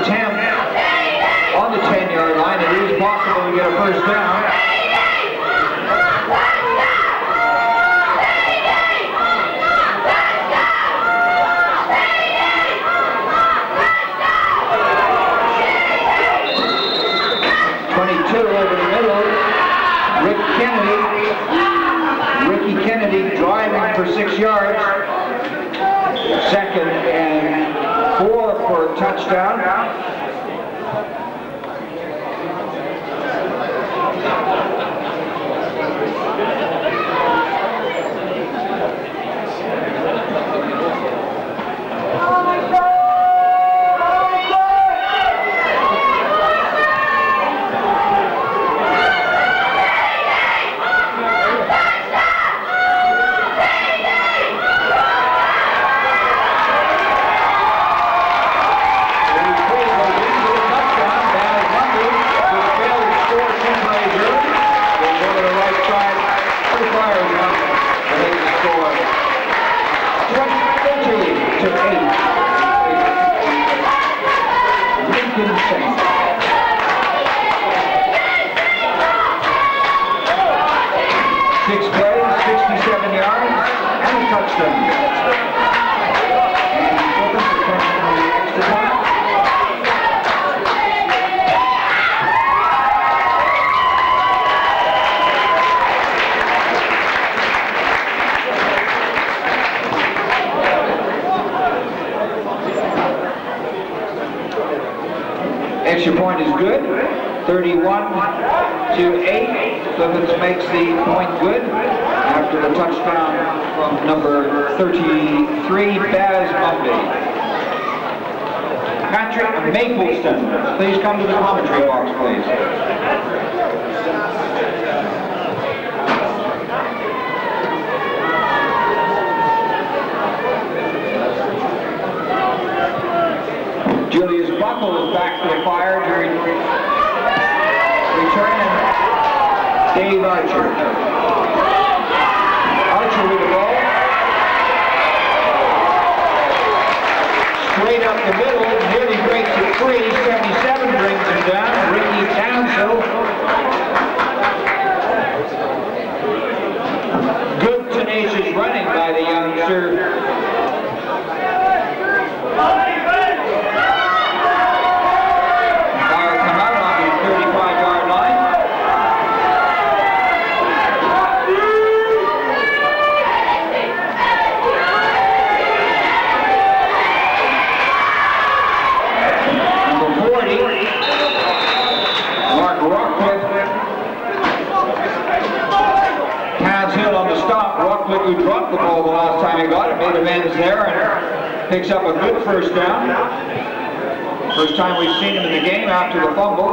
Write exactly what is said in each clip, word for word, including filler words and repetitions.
attempt on the ten yard line. It is possible to get a first down. twenty-two over the middle. Rick Kennedy. Ricky Kennedy driving for six yards. Second and four for a touchdown. Six plays, sixty-seven yards, and a touchdown. And open for touchdown on the extra point. Extra point is good. thirty-one to eight. Clifford makes the point good after the touchdown from number thirty-three, Baz Mumby. Patrick Mapleston, please come to the commentary box, please. Julius Buckle is back to the fire during return. Dave Archer. Archer with the ball. Straight up the middle, nearly breaks it free. seventy-seven brings him down. Ricky Townsville. Good tenacious running by the youngster. Who dropped the ball the last time he got it, made amends there and picks up a good first down. First time we've seen him in the game after the fumble.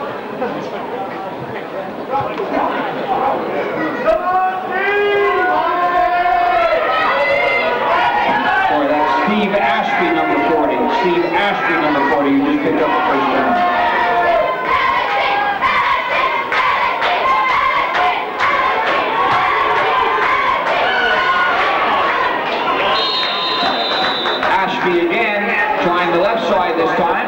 Boy, that's Steve Ashby, number forty. Steve Ashby, number forty, who just picked up the first down. Again, trying the left side this time.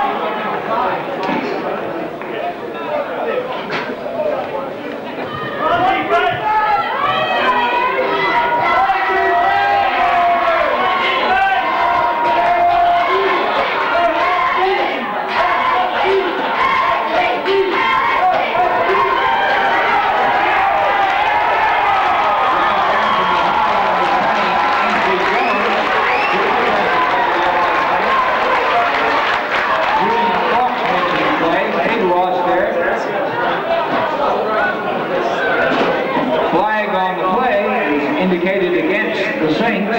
Indicated against the Saints.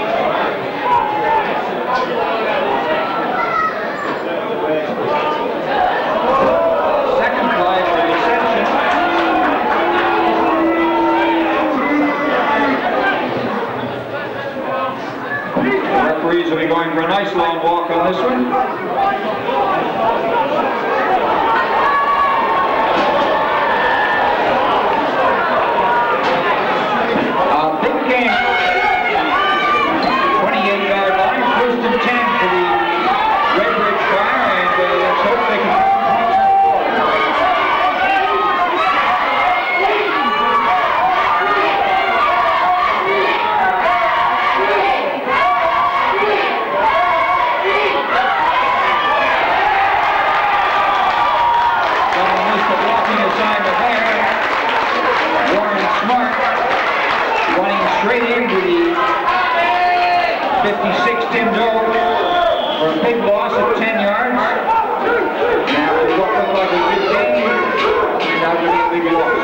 Second play for reception. The referees will be going for a nice long walk on this one. twenty-eight yard line, first and ten for the Redbridge Fire, and fifty-six, Tim Doe for a big loss of ten yards. Now it's what looked like a good game. Now going to be a big loss.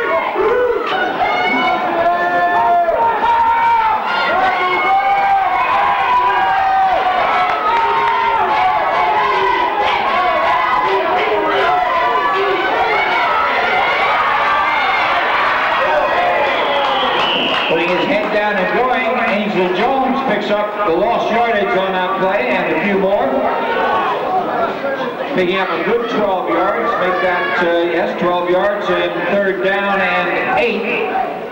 Putting his head down and going, Ainsley Jones picks up the lost yardage on that play and a few more. Picking up a good twelve yards, make that, uh, yes, twelve yards and third down and eight.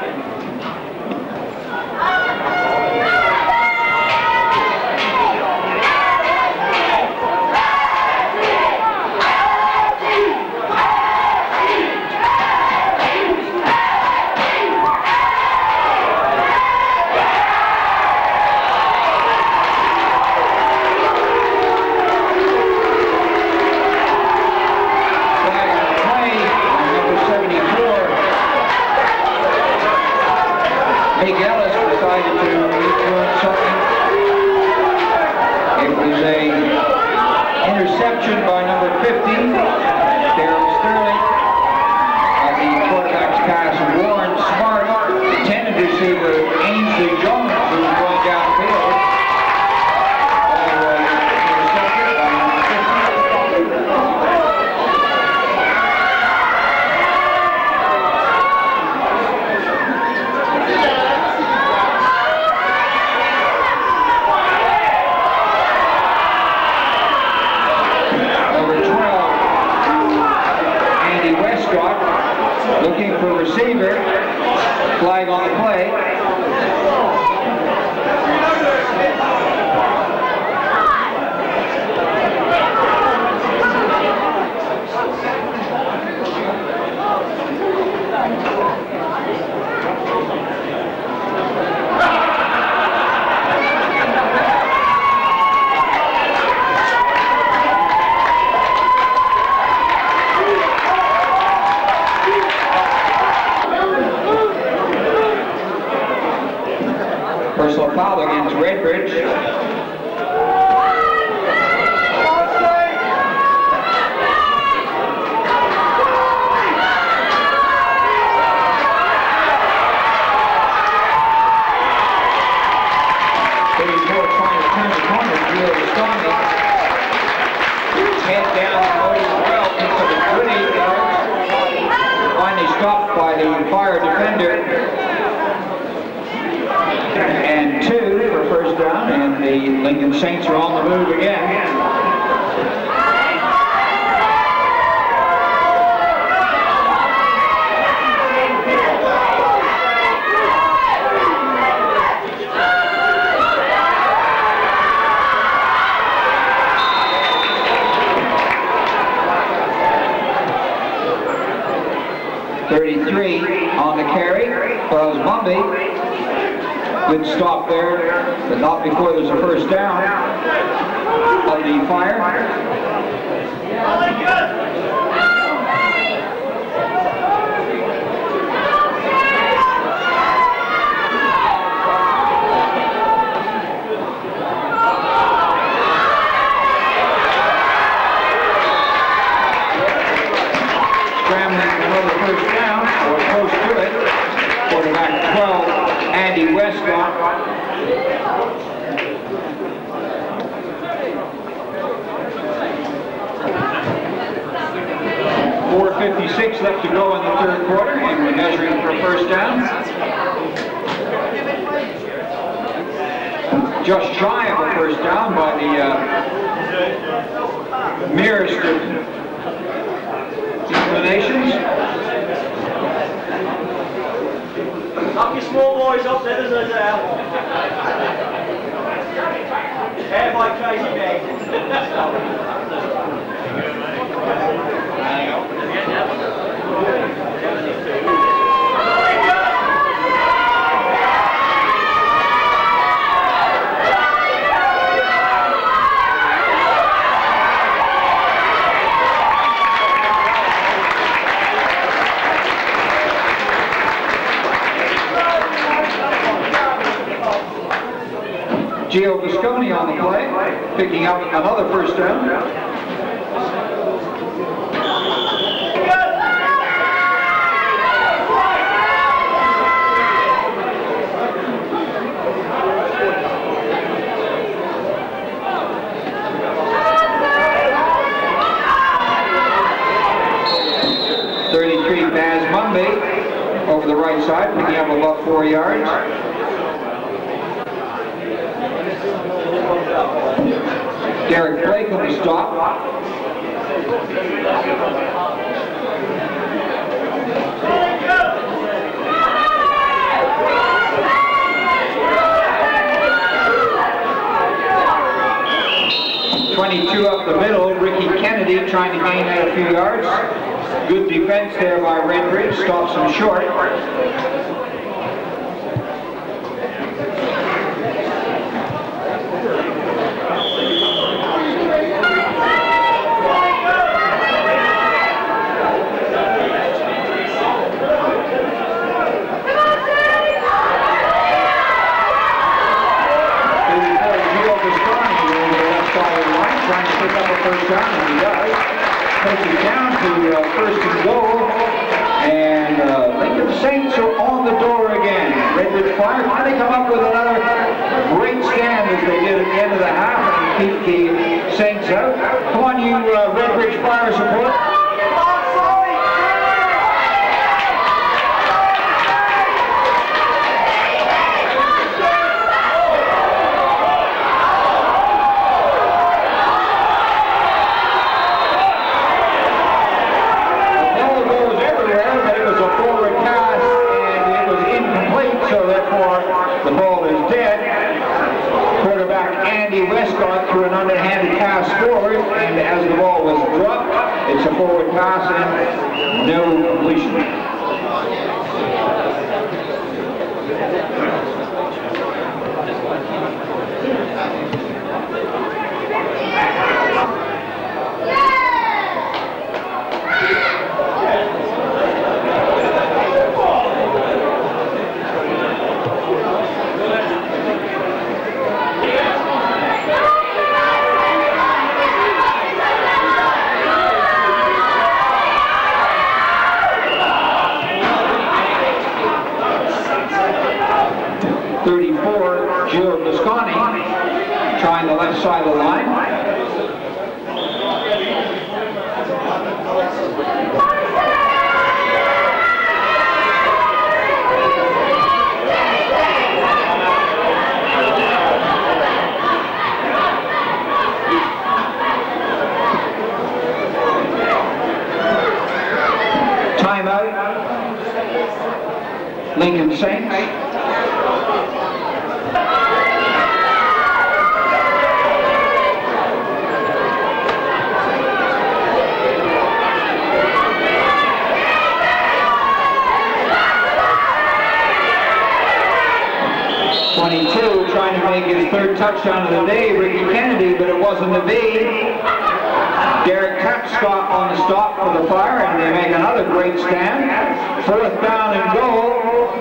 Big Ellis decided to influence something. It was a interception by number fifty, Darryl Sterling. As the quarterback's pass, Warren Smart intended to receiver Ainsley Jones, who was going downfield. Anyway, intercepted by number fifty. Looking for receiver, flag on the play. Personal foul against Redbridge. thirty-four trying to turn the corner, Gio Restani. Head down, loading well, picks up a good eight yards. Finally stopped by the fire defender. And two for first down, and the Lincoln Saints are on the move again. thirty-three on the carry, Charles Bumby. Good stop there, but not before there's a first down of the fire. Scrambling for another first down, or close to it. Quarterback twelve. Andy Westcott. four fifty-six left to go in the third quarter, and we're measuring for a first down. Just shy of a first down by the uh, merest of inclinations. Knock your small boys up there, there's a down. Hair by crazy bag. Gio Visconti on the play, picking up another first down. thirty-three, Baz Mumby over the right side, picking up about four yards. Derek Blake on the stop. twenty-two up the middle, Ricky Kennedy trying to gain out a few yards. Good defense there by Redbridge, stops him short. Trying to pick up a first down, and he does. Takes it down to uh, first and goal, and uh, Lincoln Saints are on the door again. Redbridge Fire finally come up with another great stand as they did at the end of the half and keep the Saints out. Come on, you uh, Redbridge Fire support. The ball is dead. Quarterback Andy Westcott threw an underhanded pass forward, and as the ball was dropped, it's a forward pass and no completion. thirty-four, Gio Visconti trying the left side of the line. Timeout, Lincoln Saints. twenty-two trying to make his third touchdown of the day, Ricky Kennedy, but it wasn't to be. Derek Tapscott on the stop for the Fire, and they make another great stand. Fourth down and goal.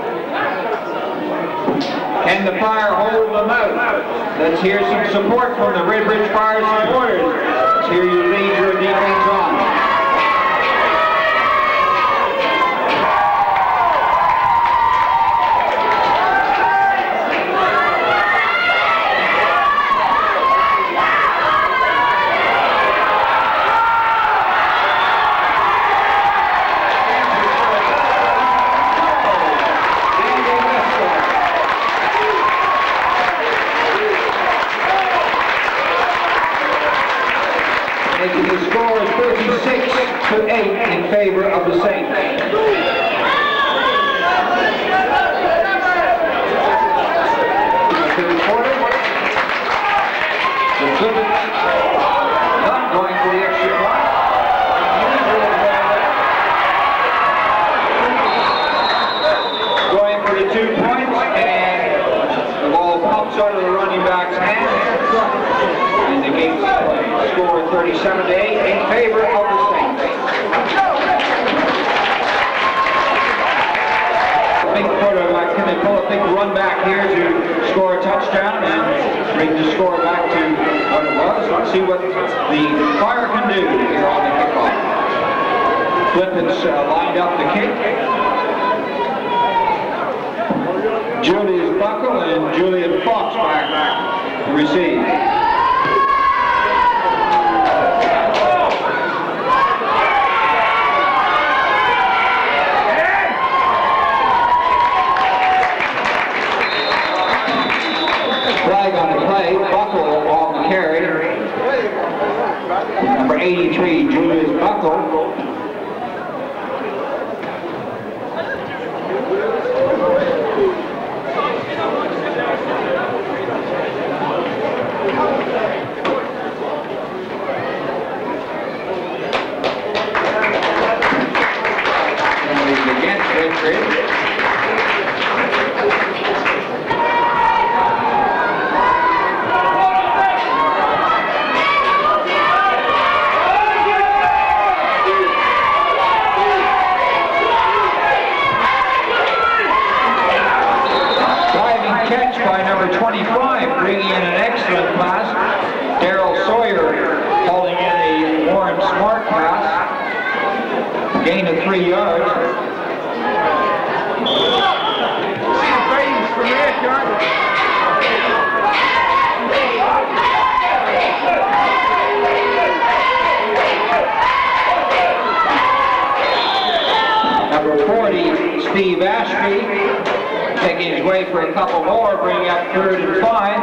Can the Fire hold them out? Let's hear some support from the Redbridge Fire supporters. Let's hear you lead your defense on. Making the score is thirty-six to eight in favor of the Saints. Third quarter. The Clippers not going for the extra point. Going for the two points, and the ball pops out of the running back's hand. And the game's score thirty-seven to eight in favor of the Saints. Big quarterback, can they pull up big run back here to score a touchdown and bring the score back to what it was. Let's see what the Fire can do here on the kickoff. Flippins uh, lined up the kick. Julius Buckle and Julian Fox back to receive. Flag on the play, Buckle on the carry. Number eighty-three, Julius Buckle. Against Redbridge. By number twenty-five, bringing in an excellent pass. Daryl Sawyer holding in a Warren Smart pass. Gain of three yards. Number forty, Steve Ashby, taking his way for a couple more, bringing up third and five.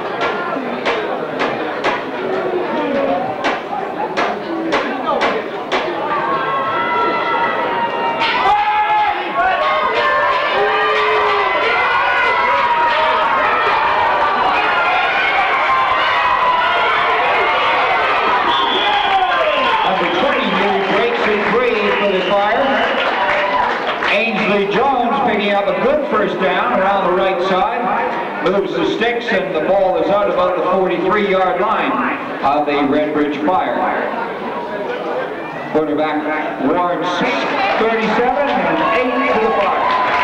Number twenty breaks in three for the Fire. Ainsley Jones picking up a good first down around the right side, moves the sticks, and the ball is out about the forty-three yard line of the Redbridge Fire. Quarterback Warren thirty-seven and eight to the Fire.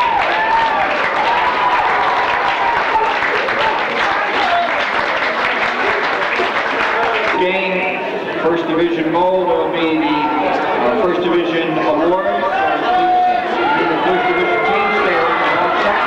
Gain, First Division Mold will be the uh, First Division Award. First Division team stay on the outside.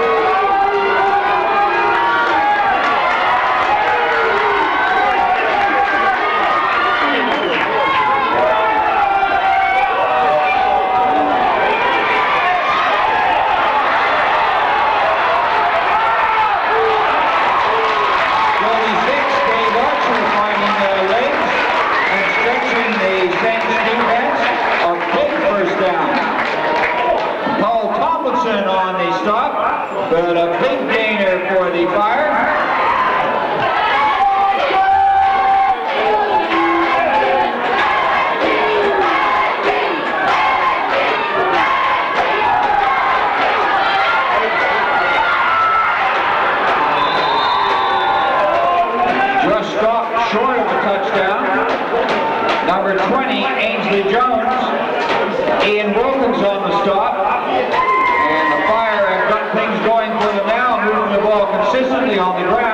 twenty-six, Dave Archer finding the legs and stretching the Saints defense. A big first down. Paul Tomlinson on the stop, but a big gainer for the Fire. Just stopped short of a touchdown. Number twenty, Ainsley Jones. Ian Wilkins on the stop. And the Fire have got things going for them now, moving the ball consistently on the ground.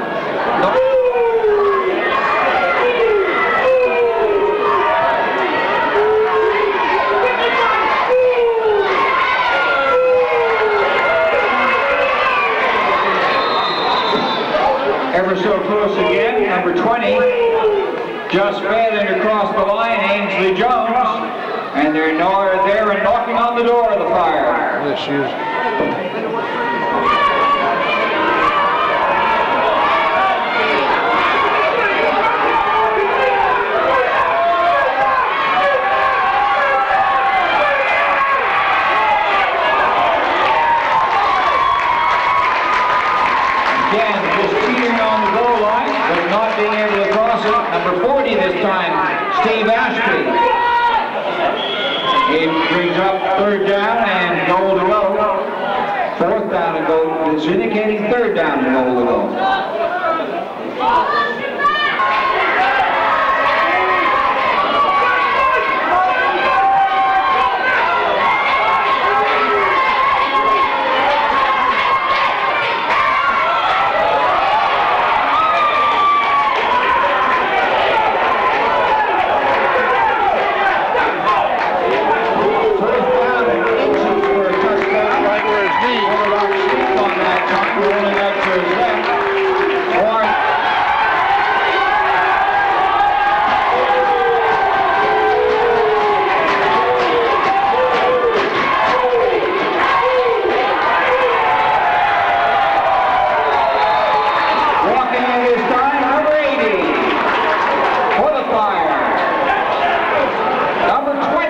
Ever so close again, number twenty. Just fed and across the line, Ainsley Jones. And they're there and knocking on the door of the Fire. Yes, she is. Again, just teetering on the goal line, but not being able to cross it. Number forty this time, Steve Ashby. It brings up third down and goal to go. Fourth down and goal. It's indicating third down and goal to go.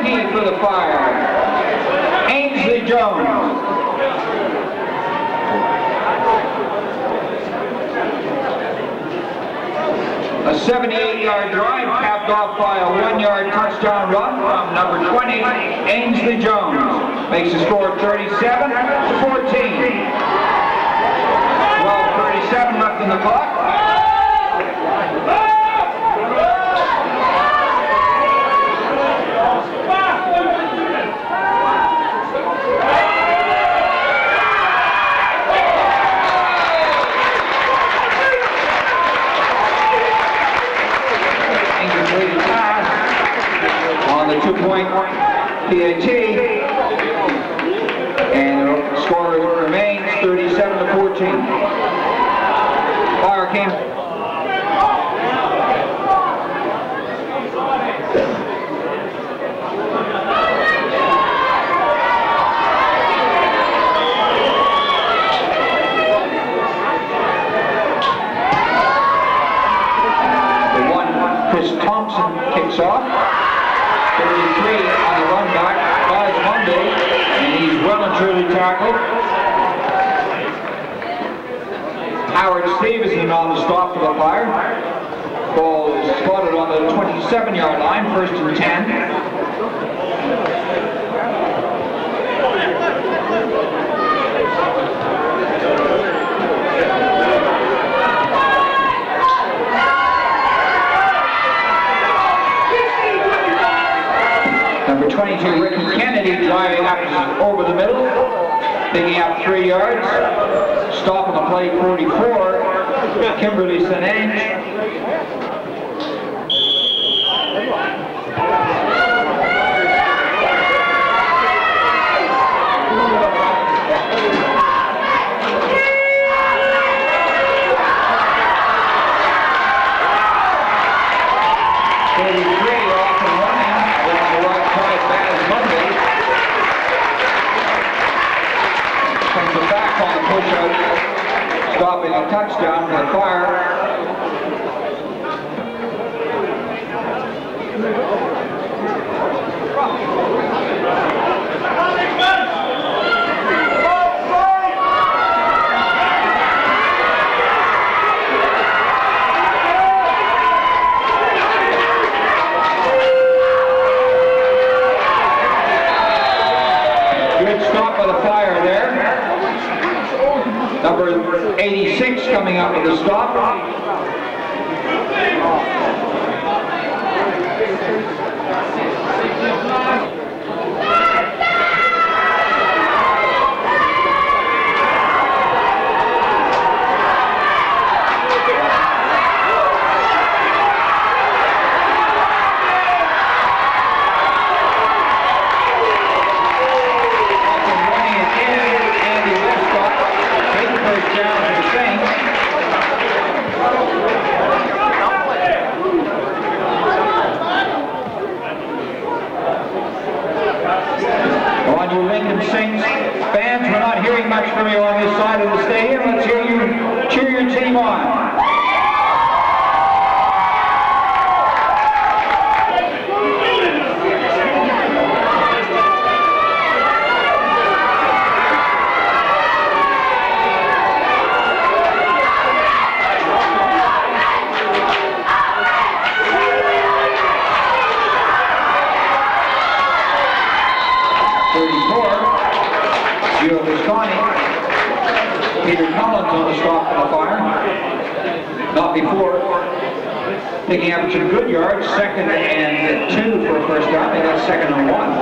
twenty for the Fire, Ainsley Jones. A seventy-eight yard drive capped off by a one yard touchdown run from number twenty, Ainsley Jones. Makes the score thirty-seven to fourteen. twelve thirty-seven left in the clock. Two-point P A T, and the score remains thirty-seven to fourteen. Fire came. The one, Chris Thompson kicks off. thirty-three on the run back, Buzz Monday, and he's well and truly tackled. Howard Stevenson on the stop for the Fire. Ball is spotted on the twenty-seven yard line, first and ten. Number twenty-two, Ricky Kennedy, driving up over the middle, picking up three yards. Stop on the play, forty-four, Kimberly Sanange. thirty-three off and running. Comes back on the push out, stopping a touchdown for the Fire. Good stop by the Fire there. Number eighty-six coming up with the stop. On your Lincoln Sings fans, we're not hearing much from you on this side of the stadium. Let's hear you cheer your team on. Gio Visconti, Peter Collins on the stop for the Fire. Not before picking up some good yards, second and two for a first down. They got second and one.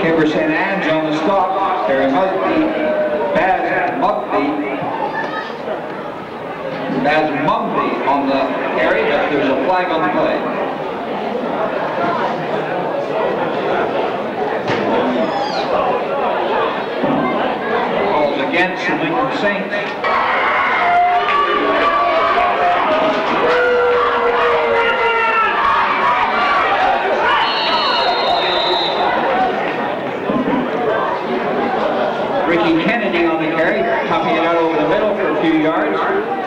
Kimber Saint Anne's on the stop. Harry Mugby, Baz Mugby, Baz Mugby on the carry, but there's a flag on the play. Calls against the Lincoln Saints. Ricky Kennedy on the carry, toughing it out over the middle for a few yards.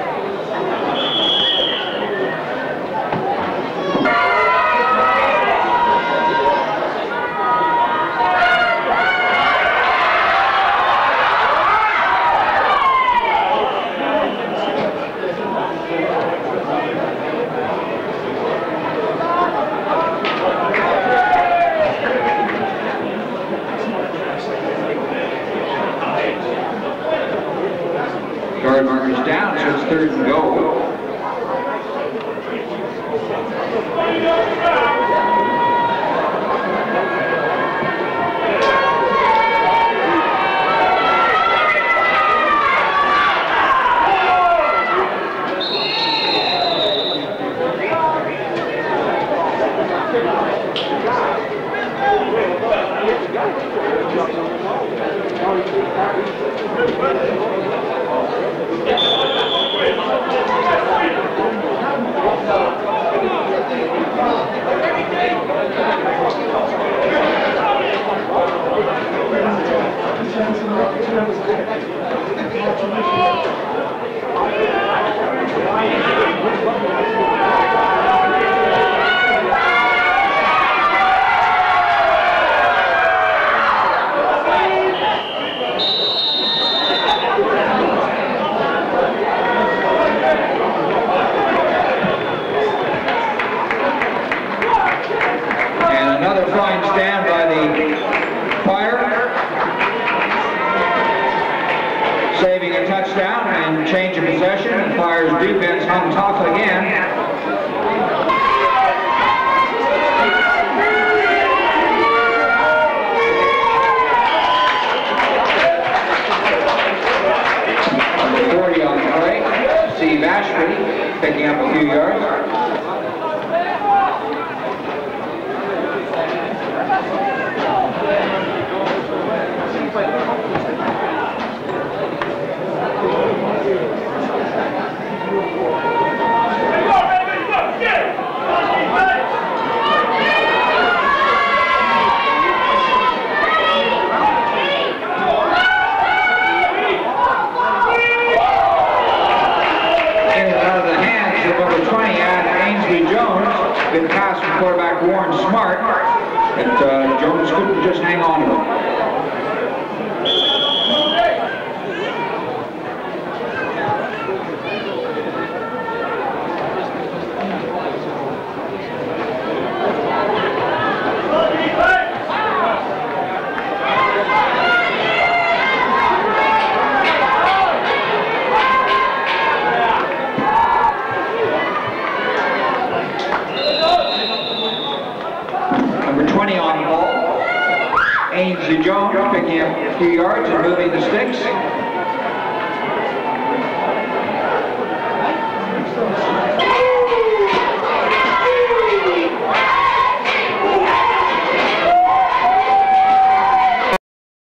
Guard markers down, so it's third and goal. Saving a touchdown and change of possession. Fire's defense hung tough again. forty on the play. Steve Ashford picking up a few yards. Been passed from quarterback Warren Smart, but uh, Jones couldn't just hang on to it. twenty on the ball. Ainsley Jones picking up a few yards and moving the sticks.